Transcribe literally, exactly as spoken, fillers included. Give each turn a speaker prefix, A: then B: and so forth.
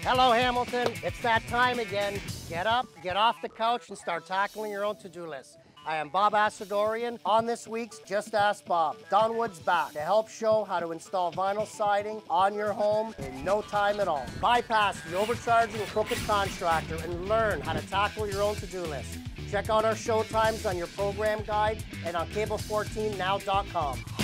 A: Hello, Hamilton. It's that time again. Get up, get off the couch, and start tackling your own to-do list. I am Bob Assadourian. On this week's Just Ask Bob, Donwood's back to help show how to install vinyl siding on your home in no time at all. Bypass the overcharging crooked contractor and learn how to tackle your own to-do list. Check out our show times on your program guide and on cable fourteen now dot com.